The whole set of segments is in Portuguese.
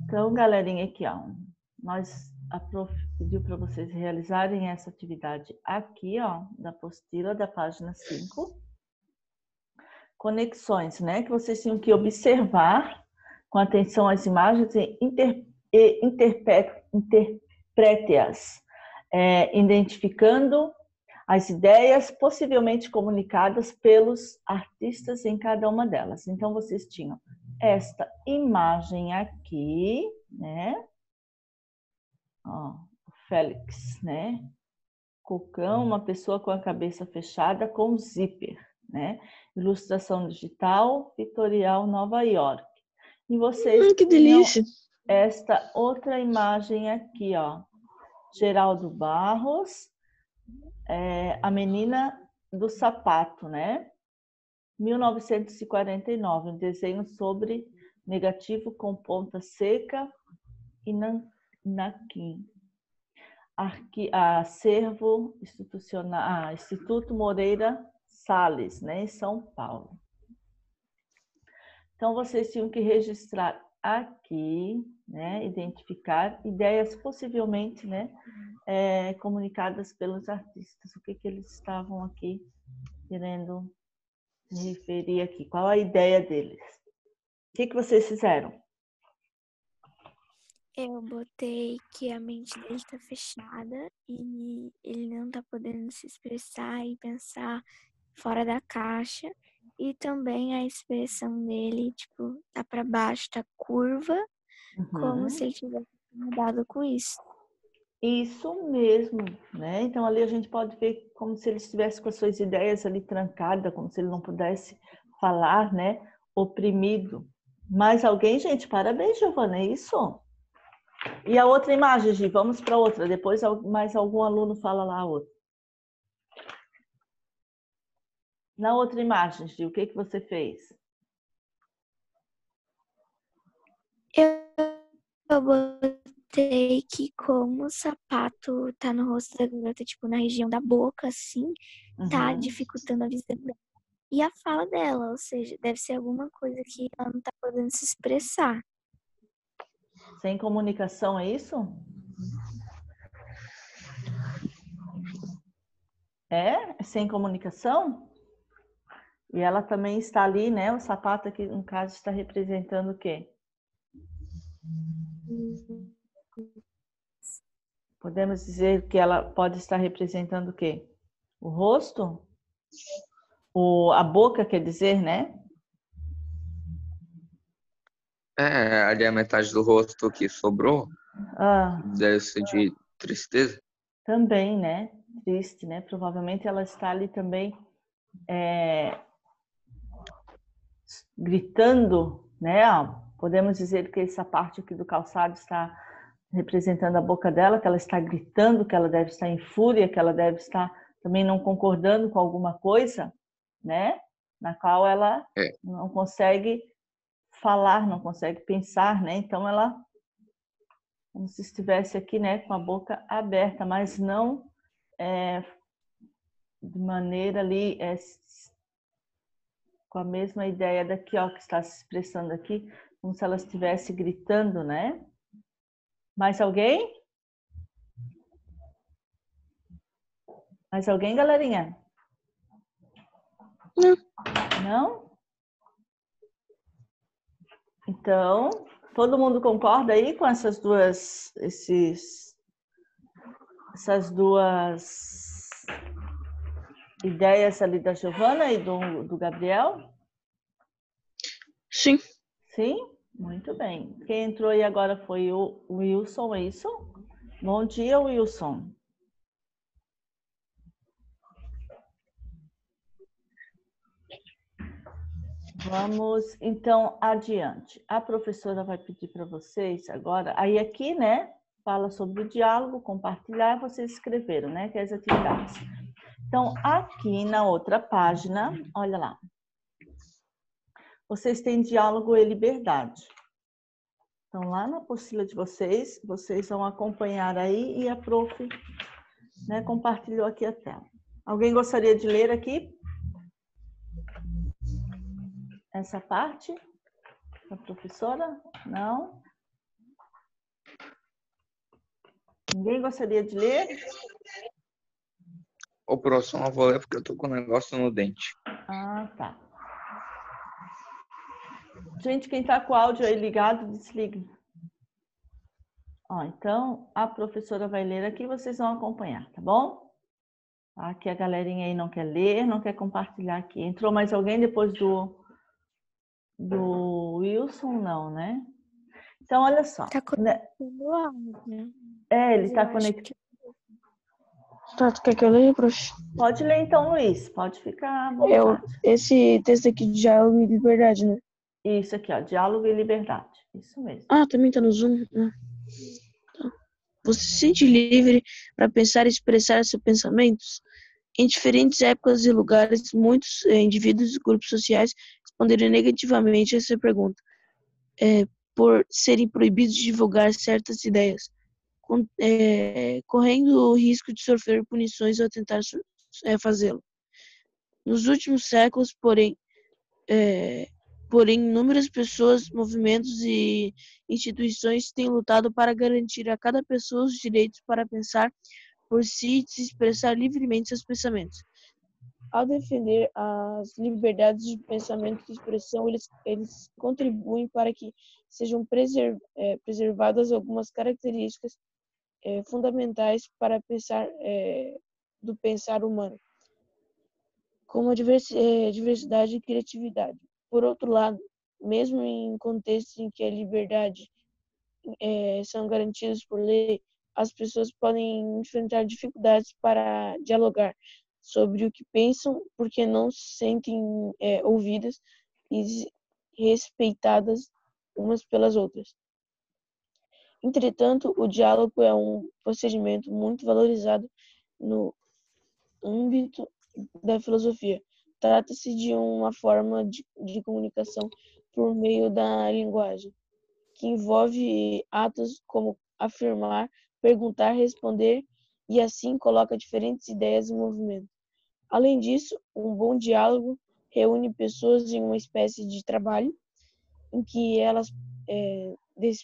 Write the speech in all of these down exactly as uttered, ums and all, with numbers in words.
Então, galerinha, aqui, ó, nós, a prof pediu para vocês realizarem essa atividade aqui, ó, da apostila da página cinco. Conexões, né, que vocês tinham que observar com atenção às imagens e, inter, e interprete-as, é, identificando as ideias possivelmente comunicadas pelos artistas em cada uma delas. Então, vocês tinham esta imagem aqui, né? Ó, o Félix, né? Cocão, uma pessoa com a cabeça fechada com zíper, né? Ilustração digital, Vitorial, Nova York. E vocês hum, que delícia! Esta outra imagem aqui, ó. Geraldo Barros, é, a menina do sapato, né? mil novecentos e quarenta e nove, um desenho sobre negativo com ponta seca e nanquim. Arqui, acervo institucional, ah, Instituto Moreira Salles, né, em São Paulo. Então, vocês tinham que registrar aqui, né, identificar ideias possivelmente, né, é, comunicadas pelos artistas. O que que eles estavam aqui querendo se referir aqui? Qual a ideia deles? O que que vocês fizeram? Eu botei que a mente dele está fechada e ele não está podendo se expressar e pensar fora da caixa. E também a expressão dele, tipo, tá para baixo, tá curva, uhum. Como se ele tivesse incomodado com isso. Isso mesmo, né? Então ali a gente pode ver como se ele estivesse com as suas ideias ali trancadas, como se ele não pudesse falar, né? Oprimido. Mais alguém, gente? Parabéns, Giovana, é isso? E a outra imagem, Gi, vamos para outra. Depois mais algum aluno fala lá a outra. Na outra imagem, Gi, o que que você fez? Eu botei que como o sapato tá no rosto da garota, tipo, na região da boca, assim, uhum. Tá dificultando a visão dela. E a fala dela, ou seja, deve ser alguma coisa que ela não tá podendo se expressar. Sem comunicação, é isso? É? Sem comunicação? E ela também está ali, né? O sapato aqui, no caso, está representando o quê? Podemos dizer que ela pode estar representando o quê? O rosto? O, a boca, quer dizer, né? É, ali a metade do rosto que sobrou, ah, deve ser de tristeza. Também, né? Triste, né? Provavelmente ela está ali também é, gritando, né? Podemos dizer que essa parte aqui do calçado está representando a boca dela, que ela está gritando, que ela deve estar em fúria, que ela deve estar também não concordando com alguma coisa, né? Na qual ela é. não consegue falar, não consegue pensar, né? Então ela como se estivesse aqui, né, com a boca aberta, mas não é, de maneira ali é, com a mesma ideia daqui, ó, que está se expressando aqui, como se ela estivesse gritando, né? Mais alguém? Mais alguém, galerinha? Não. Não? Então, todo mundo concorda aí com essas duas, esses, essas duas ideias ali da Giovana e do, do Gabriel? Sim. Sim? Muito bem. Quem entrou aí agora foi o Wilson, é isso? Bom dia, Wilson. Vamos, então, adiante. A professora vai pedir para vocês agora, aí aqui, né, fala sobre o diálogo, compartilhar, vocês escreveram, né, que é as atividades. Então, aqui na outra página, olha lá, vocês têm diálogo e liberdade. Então, lá na apostila de vocês, vocês vão acompanhar aí e a prof, né, compartilhou aqui a tela. Alguém gostaria de ler aqui? Essa parte? A professora? Não? Ninguém gostaria de ler? O próximo eu vou ler porque eu tô com um negócio no dente. Ah, tá. Gente, quem está com o áudio aí ligado, desligue. Ó, então, a professora vai ler aqui, vocês vão acompanhar, tá bom? Aqui a galerinha aí não quer ler, não quer compartilhar aqui. Entrou mais alguém depois do, do Wilson? Não, né? Então, olha só. Tá conectando o áudio. É, ele Mas está eu acho conectado. que- Tá, tu quer que eu leia, prof? Pode ler então, Luiz. Pode ficar à Eu, vontade. esse texto aqui de diálogo e liberdade, né? Isso aqui, ó. Diálogo e liberdade. Isso mesmo. Ah, também tá no Zoom, né? Tá. Você se sente livre para pensar e expressar seus pensamentos? Em diferentes épocas e lugares, muitos eh, indivíduos e grupos sociais responderam negativamente a essa pergunta, eh, por serem proibidos de divulgar certas ideias, com- eh, correndo o risco de sofrer punições ao tentar so- eh, fazê-lo. Nos últimos séculos, porém, eh, porém, inúmeras pessoas, movimentos e instituições têm lutado para garantir a cada pessoa os direitos para pensar por si e se expressar livremente seus pensamentos. Ao defender as liberdades de pensamento e expressão, eles, eles contribuem para que sejam preser, eh, preservadas algumas características eh, fundamentais para pensar eh, do pensar humano, como a diversi- eh, diversidade e criatividade. Por outro lado, mesmo em contextos em que a liberdade eh, são garantidas por lei, as pessoas podem enfrentar dificuldades para dialogar sobre o que pensam porque não se sentem eh, ouvidas e respeitadas umas pelas outras. Entretanto, o diálogo é um procedimento muito valorizado no âmbito da filosofia. Trata-se de uma forma de, de comunicação por meio da linguagem, que envolve atos como afirmar, perguntar, responder e assim coloca diferentes ideias em movimento. Além disso, um bom diálogo reúne pessoas em uma espécie de trabalho em que elas é, des,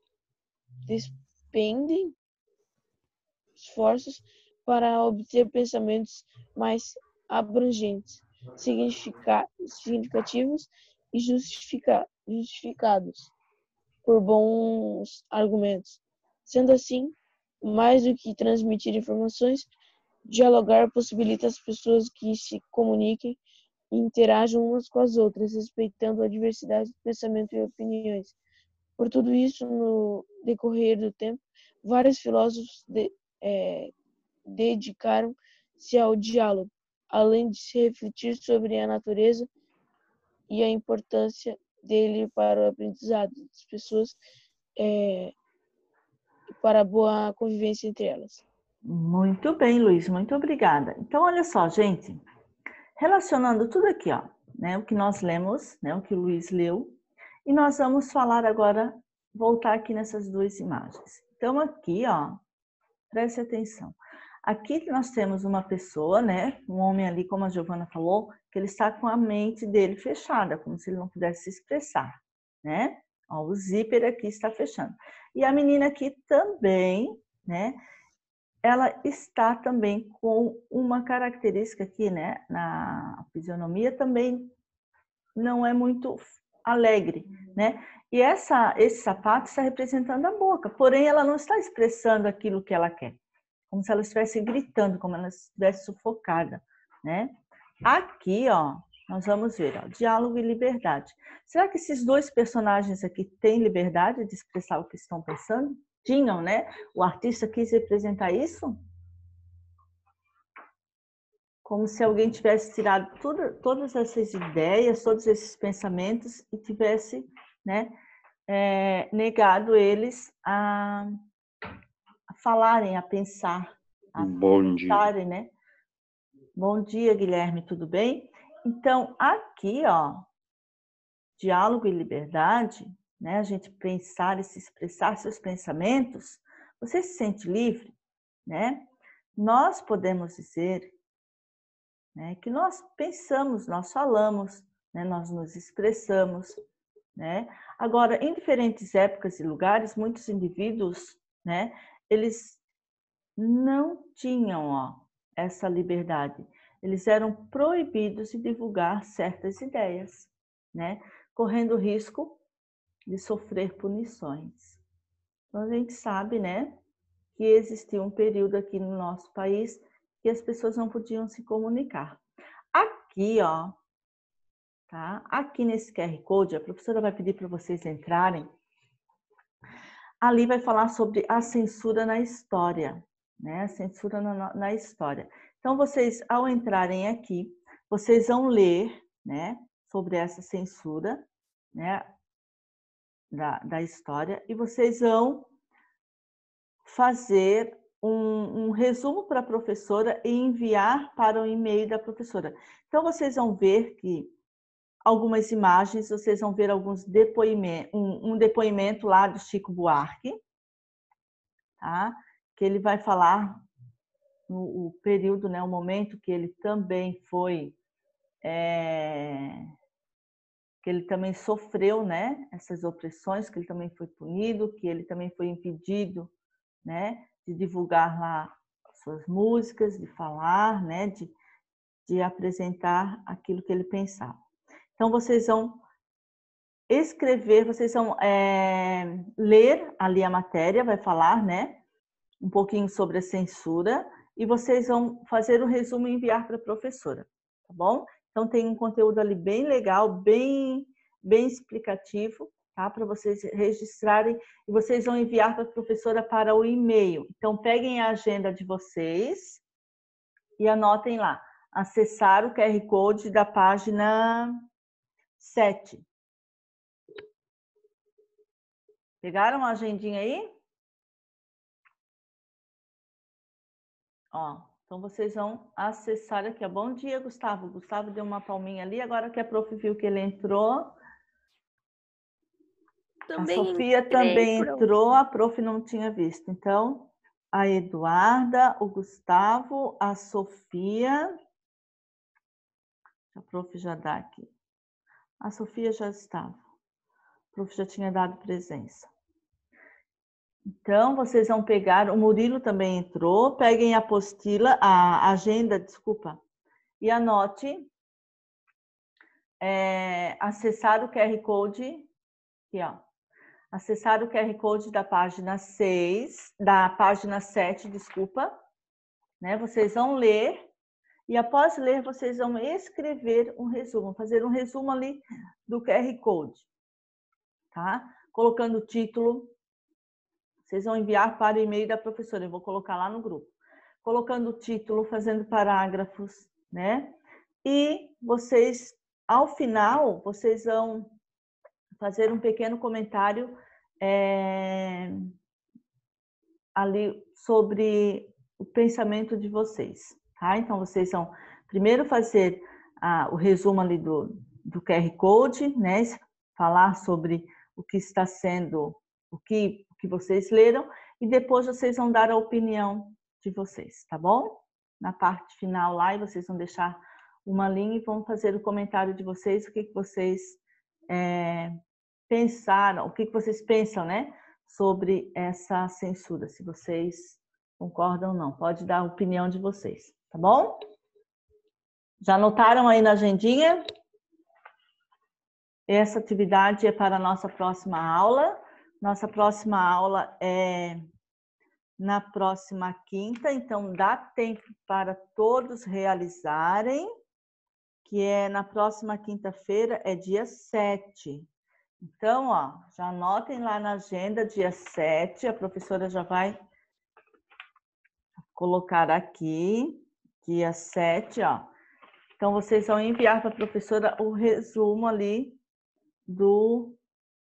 despendem esforços para obter pensamentos mais abrangentes, significa, significativos e justifica, justificados por bons argumentos. Sendo assim, mais do que transmitir informações, dialogar possibilita as pessoas que se comuniquem e interajam umas com as outras, respeitando a diversidade de pensamento e opiniões. Por tudo isso, no decorrer do tempo, vários filósofos de, é, dedicaram-se ao diálogo, além de se refletir sobre a natureza e a importância dele para o aprendizado das pessoas é, e para a boa convivência entre elas. Muito bem, Luiz, muito obrigada. Então, olha só, gente, relacionando tudo aqui, ó, né, o que nós lemos, né, o que o Luiz leu, e nós vamos falar agora, voltar aqui nessas duas imagens. Então, aqui, ó, preste atenção. Aqui nós temos uma pessoa, né, um homem ali, como a Giovana falou, que ele está com a mente dele fechada, como se ele não pudesse se expressar, né? Ó, o zíper aqui está fechando. E a menina aqui também, né? Ela está também com uma característica aqui, né, na fisionomia também não é muito alegre, né? E essa, esse sapato está representando a boca, porém ela não está expressando aquilo que ela quer, como se ela estivesse gritando, como ela estivesse sufocada, né? Aqui, ó, nós vamos ver, ó, diálogo e liberdade. Será que esses dois personagens aqui têm liberdade de expressar o que estão pensando? Tinham, né? O artista quis representar isso? Como se alguém tivesse tirado tudo, todas essas ideias, todos esses pensamentos e tivesse, né, é, negado eles a, a falarem, a pensar, a Bom dia. pensarem, né? Bom dia, Guilherme, tudo bem? Então, aqui, ó, diálogo e liberdade, né? A gente pensar e se expressar seus pensamentos, você se sente livre, né? Nós podemos dizer, né, que nós pensamos, nós falamos, né, nós nos expressamos, né? Agora, em diferentes épocas e lugares, muitos indivíduos, né, eles não tinham, ó, essa liberdade. Eles eram proibidos de divulgar certas ideias, né? Correndo o risco de sofrer punições. Então, a gente sabe, né, que existia um período aqui no nosso país que as pessoas não podiam se comunicar. Aqui, ó, tá? Aqui nesse Q R Code, a professora vai pedir para vocês entrarem. Ali vai falar sobre a censura na história, né? A censura na, na história. Então, vocês, ao entrarem aqui, vocês vão ler, né, sobre essa censura, né, da, da história, e vocês vão fazer um, um resumo para a professora e enviar para o e-mail da professora. Então, vocês vão ver que algumas imagens, vocês vão ver alguns depoimentos, um, um depoimento lá do Chico Buarque, tá? Que ele vai falar no o período, né, o momento que ele também foi, é, que ele também sofreu, né, essas opressões, que ele também foi punido, que ele também foi impedido, né, de divulgar lá suas músicas, de falar, né, de, de apresentar aquilo que ele pensava. Então, vocês vão escrever, vocês vão é, ler ali a matéria, vai falar, né, um pouquinho sobre a censura, e vocês vão fazer um resumo e enviar para a professora, tá bom? Então, tem um conteúdo ali bem legal, bem, bem explicativo, tá? Para vocês registrarem, e vocês vão enviar para a professora para o e-mail. Então, peguem a agenda de vocês e anotem lá, acessar o Q R Code da página sete. Pegaram a agendinha aí? Ó, então vocês vão acessar aqui. Bom dia, Gustavo. Gustavo deu uma palminha ali. Agora que a prof viu que ele entrou. Também a Sofia entrei, também prof. entrou, a prof não tinha visto. Então, a Eduarda, o Gustavo, a Sofia. A prof já dá aqui. A Sofia já estava. A prof já tinha dado presença. Então, vocês vão pegar, o Murilo também entrou, peguem a apostila, a agenda, desculpa, e anote, é, acessar o Q R Code, aqui ó, acessar o Q R Code da página seis, da página sete, desculpa, né? Vocês vão ler, e após ler, vocês vão escrever um resumo, fazer um resumo ali do Q R Code, tá? Colocando o título. Vocês vão enviar para o e-mail da professora, eu vou colocar lá no grupo. Colocando o título, fazendo parágrafos, né? E vocês, ao final, vocês vão fazer um pequeno comentário é, ali sobre o pensamento de vocês, tá? Então, vocês vão primeiro fazer ah, o resumo ali do, do Q R Code, né? Falar sobre o que está sendo, o que que vocês leram, e depois vocês vão dar a opinião de vocês, tá bom? Na parte final lá, e vocês vão deixar uma linha e vão fazer o comentário de vocês, o que, que vocês é, pensaram, o que, que vocês pensam, né, sobre essa censura, se vocês concordam ou não. Pode dar a opinião de vocês, tá bom? Já anotaram aí na agendinha? Essa atividade é para a nossa próxima aula. Nossa próxima aula é na próxima quinta, então dá tempo para todos realizarem, que é na próxima quinta-feira, é dia sete. Então, ó, já anotem lá na agenda, dia sete, a professora já vai colocar aqui, dia sete, ó. Então, vocês vão enviar para a professora o resumo ali do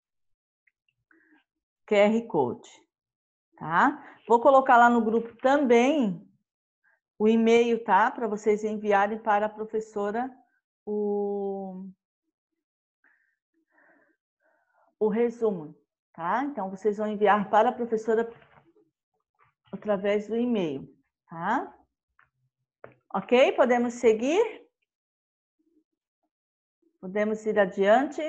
Q R Code, tá? Vou colocar lá no grupo também o e-mail, tá? Para vocês enviarem para a professora o, o resumo, tá? Então, vocês vão enviar para a professora através do e-mail, tá? Ok? Podemos seguir? Podemos ir adiante?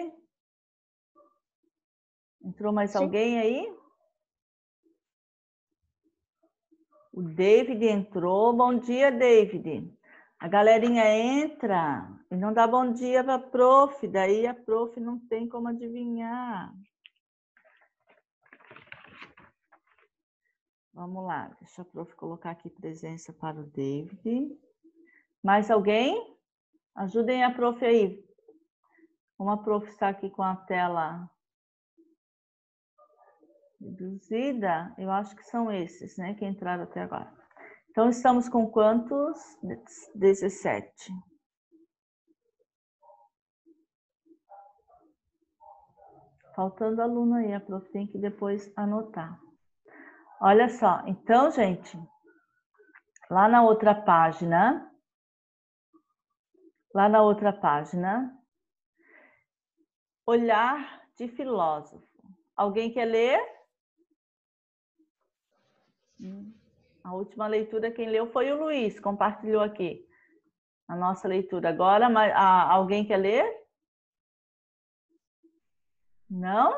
Entrou mais Sim. alguém aí? O David entrou. Bom dia, David. A galerinha entra e não dá bom dia para a prof. Daí a prof não tem como adivinhar. Vamos lá. Deixa a prof colocar aqui presença para o David. Mais alguém? Ajudem a prof aí. Como a prof está aqui com a tela reduzida, eu acho que são esses, né, que entraram até agora. Então, estamos com quantos? dezessete. Faltando aluno aí, a prof tem que depois anotar. Olha só, então, gente, lá na outra página, lá na outra página, olhar de filósofo. Alguém quer ler? A última leitura quem leu foi o Luiz, compartilhou aqui a nossa leitura. Agora, mas, ah, alguém quer ler? Não?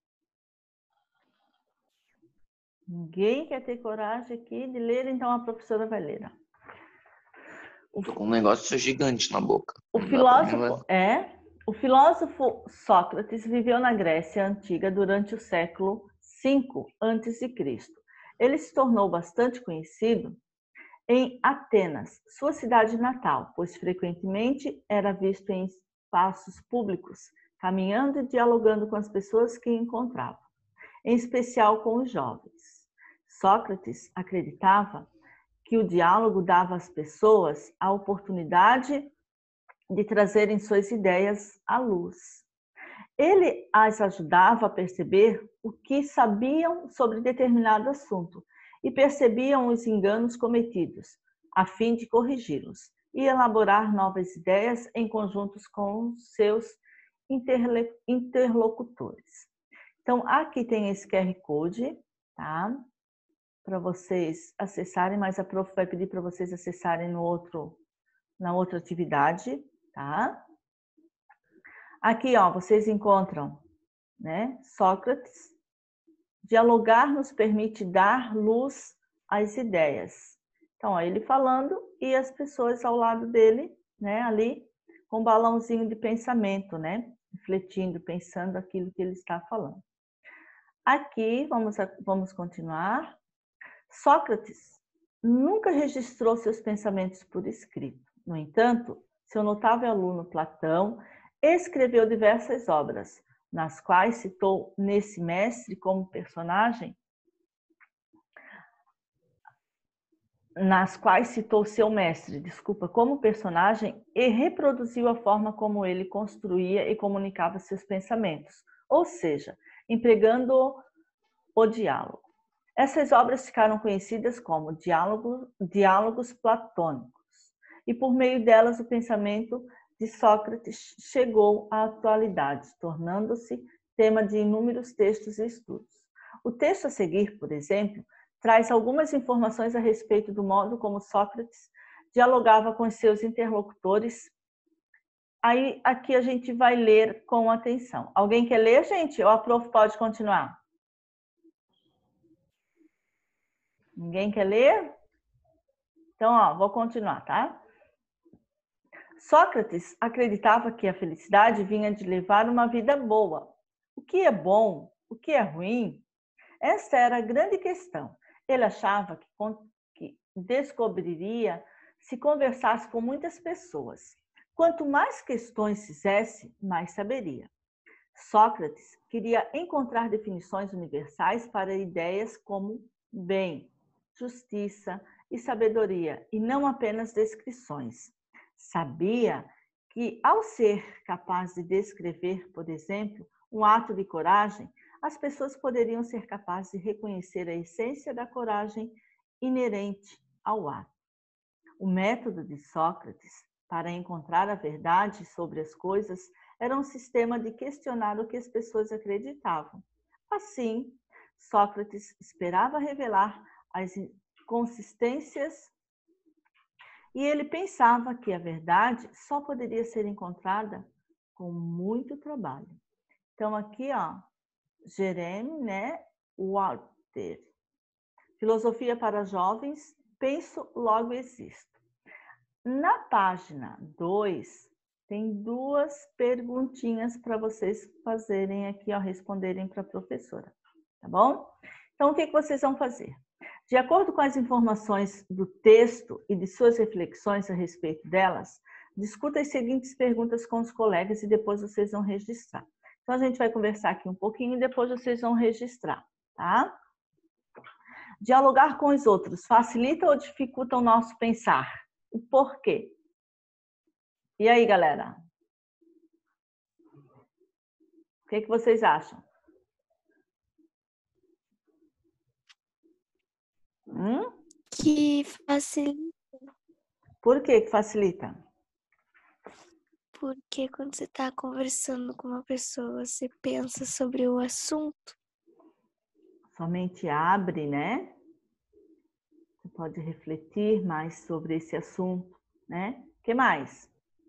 Ninguém quer ter coragem aqui de ler, então a professora vai ler. O, Tô com um negócio gigante na boca. O filósofo, é, o filósofo Sócrates viveu na Grécia Antiga durante o século cinco antes de Cristo. Ele se tornou bastante conhecido em Atenas, sua cidade natal, pois frequentemente era visto em espaços públicos, caminhando e dialogando com as pessoas que encontrava, em especial com os jovens. Sócrates acreditava que o diálogo dava às pessoas a oportunidade de trazerem suas ideias à luz. Ele as ajudava a perceber o que sabiam sobre determinado assunto e percebiam os enganos cometidos, a fim de corrigi-los e elaborar novas ideias em conjuntos com seus interlocutores. Então, aqui tem esse Q R Code, tá? Para vocês acessarem, mas a prof vai pedir para vocês acessarem no outro, na outra atividade, tá? Aqui, ó, vocês encontram, né? Sócrates. Dialogar nos permite dar luz às ideias. Então, ó, ele falando e as pessoas ao lado dele, né? Ali, com um balãozinho de pensamento, né? Refletindo, pensando aquilo que ele está falando. Aqui, vamos, vamos continuar. Sócrates nunca registrou seus pensamentos por escrito. No entanto, seu notável aluno Platão escreveu diversas obras, nas quais citou nesse mestre como personagem, nas quais citou seu mestre, desculpa, como personagem e reproduziu a forma como ele construía e comunicava seus pensamentos, ou seja, empregando o diálogo. Essas obras ficaram conhecidas como diálogo, diálogos platônicos, e por meio delas o pensamento de Sócrates chegou à atualidade, tornando-se tema de inúmeros textos e estudos. O texto a seguir, por exemplo, traz algumas informações a respeito do modo como Sócrates dialogava com seus interlocutores. Aí, aqui a gente vai ler com atenção. Alguém quer ler, gente? Ou a prof pode continuar? Ninguém quer ler? Então, ó, vou continuar, tá? Sócrates acreditava que a felicidade vinha de levar uma vida boa. O que é bom? O que é ruim? Essa era a grande questão. Ele achava que descobriria se conversasse com muitas pessoas. Quanto mais questões fizesse, mais saberia. Sócrates queria encontrar definições universais para ideias como bem, justiça e sabedoria, e não apenas descrições. Sabia que, ao ser capaz de descrever, por exemplo, um ato de coragem, as pessoas poderiam ser capazes de reconhecer a essência da coragem inerente ao ato. O método de Sócrates para encontrar a verdade sobre as coisas era um sistema de questionar o que as pessoas acreditavam. Assim, Sócrates esperava revelar as inconsistências e ele pensava que a verdade só poderia ser encontrada com muito trabalho. Então, aqui, ó, Jeremy, né, Walter. Filosofia para jovens, penso, logo existo. Na página dois, tem duas perguntinhas para vocês fazerem aqui, ó, responderem para a professora, tá bom? Então, o que, que vocês vão fazer? De acordo com as informações do texto e de suas reflexões a respeito delas, discuta as seguintes perguntas com os colegas e depois vocês vão registrar. Então, a gente vai conversar aqui um pouquinho e depois vocês vão registrar, tá? Dialogar com os outros facilita ou dificulta o nosso pensar? O porquê? E aí, galera? O que, que vocês acham? Hum? Que facilita. Por que que facilita? Porque quando você está conversando com uma pessoa, você pensa sobre o assunto. Sua mente abre, né? Você pode refletir mais sobre esse assunto, né? O que mais?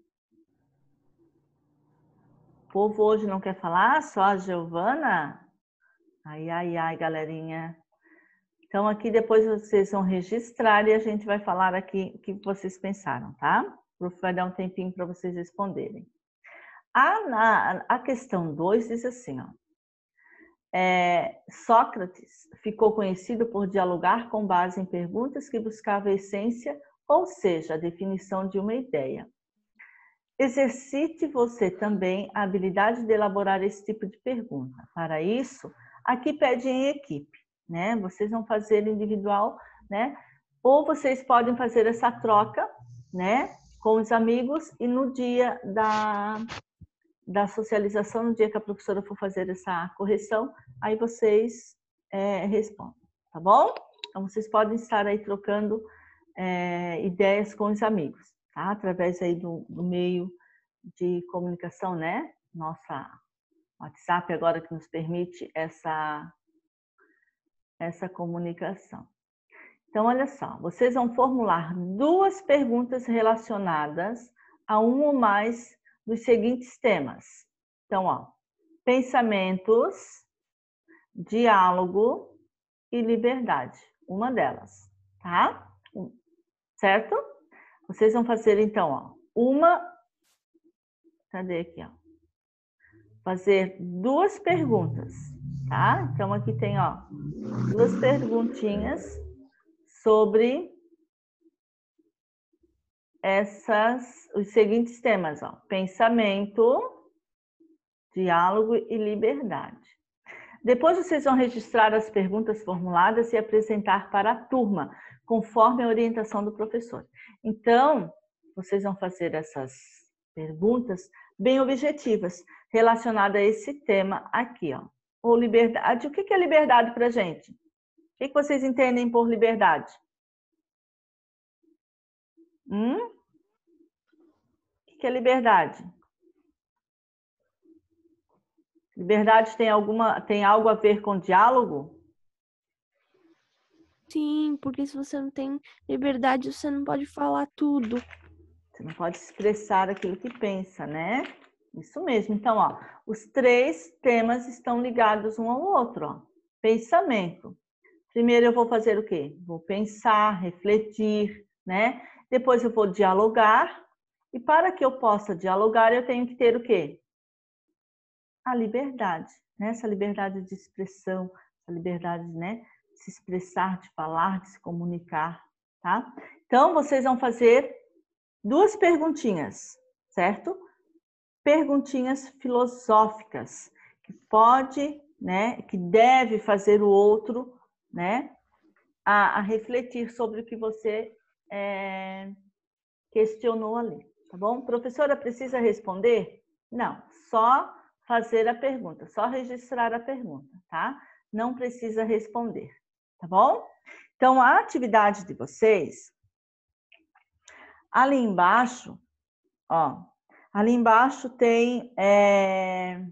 O povo hoje não quer falar? Só a Giovana? Ai, ai, ai, galerinha. Então, aqui depois vocês vão registrar e a gente vai falar aqui o que vocês pensaram, tá? O prof vai dar um tempinho para vocês responderem. A, na, a questão dois diz assim, ó. É, Sócrates ficou conhecido por dialogar com base em perguntas que buscavam a essência, ou seja, a definição de uma ideia. Exercite você também a habilidade de elaborar esse tipo de pergunta. Para isso, aqui pede em equipe, né? Vocês vão fazer individual, né? Ou vocês podem fazer essa troca, né? Com os amigos e no dia da, da socialização, no dia que a professora for fazer essa correção, aí vocês é, respondem, tá bom? Então, vocês podem estar aí trocando é, ideias com os amigos, tá? Através aí do, do meio de comunicação, né? Nossa WhatsApp agora que nos permite essa, essa comunicação. Então, olha só, vocês vão formular duas perguntas relacionadas a um ou mais dos seguintes temas. Então, ó, pensamentos, diálogo e liberdade, uma delas, tá? Certo? Vocês vão fazer, então, ó, uma... Cadê aqui, ó? Fazer duas perguntas, tá? Então, aqui tem, ó, duas perguntinhas sobre essas, os seguintes temas, ó. Pensamento, diálogo e liberdade. Depois vocês vão registrar as perguntas formuladas e apresentar para a turma, conforme a orientação do professor. Então, vocês vão fazer essas perguntas bem objetivas, relacionadas a esse tema aqui, ó. Ou liberdade. O que é liberdade para a gente? O que vocês entendem por liberdade? Hum? O que é liberdade? Liberdade tem alguma, tem algo a ver com diálogo? Sim, porque se você não tem liberdade, você não pode falar tudo. Você não pode expressar aquilo que pensa, né? Isso mesmo. Então, ó, os três temas estão ligados um ao outro, ó. Pensamento. Primeiro eu vou fazer o quê? Vou pensar, refletir, né? Depois eu vou dialogar. E para que eu possa dialogar, eu tenho que ter o quê? A liberdade, né? Essa liberdade de expressão, essa liberdade, né? De se expressar, de falar, de se comunicar, tá? Então, vocês vão fazer duas perguntinhas, certo? Perguntinhas filosóficas, que pode, né? Que deve fazer o outro, né? A, a refletir sobre o que você é, questionou ali, tá bom? Professora, precisa responder? Não, só fazer a pergunta, só registrar a pergunta, tá? Não precisa responder, tá bom? Então, a atividade de vocês, ali embaixo, ó, ali embaixo tem é,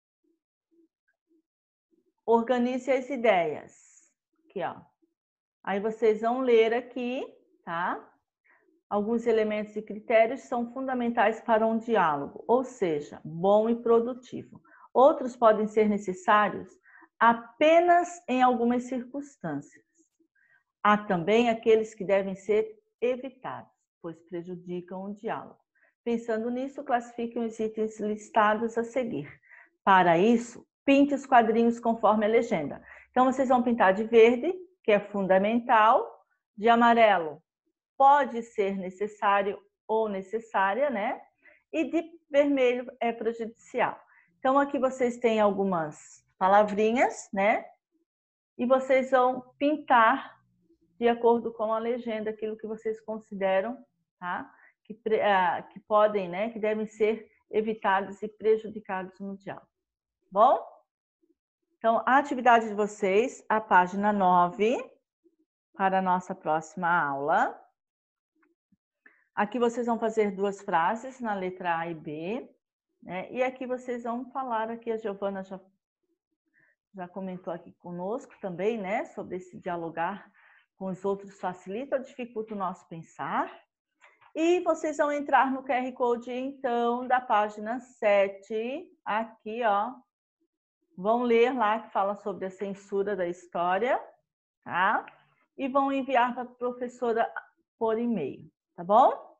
organize as ideias, aqui, ó. Aí vocês vão ler aqui, tá? Alguns elementos e critérios são fundamentais para um diálogo, ou seja, bom e produtivo. Outros podem ser necessários apenas em algumas circunstâncias. Há também aqueles que devem ser evitados, pois prejudicam o diálogo. Pensando nisso, classifiquem os itens listados a seguir. Para isso, pinte os quadrinhos conforme a legenda. Então, vocês vão pintar de verde, que é fundamental, de amarelo, pode ser necessário ou necessária, né? E de vermelho é prejudicial. Então, aqui vocês têm algumas palavrinhas, né? E vocês vão pintar de acordo com a legenda, aquilo que vocês consideram, tá? Que, que podem, né? Que devem ser evitados e prejudicados no diálogo. Bom? Então, a atividade de vocês, a página nove, para a nossa próxima aula. Aqui vocês vão fazer duas frases na letra A e B, né? E aqui vocês vão falar, aqui a Giovana já, já comentou aqui conosco também, né? Sobre esse dialogar com os outros facilita ou dificulta o nosso pensar. E vocês vão entrar no Q R Code, então, da página sete, aqui, ó. Vão ler lá que fala sobre a censura da história, tá? E vão enviar para a professora por e-mail, tá bom?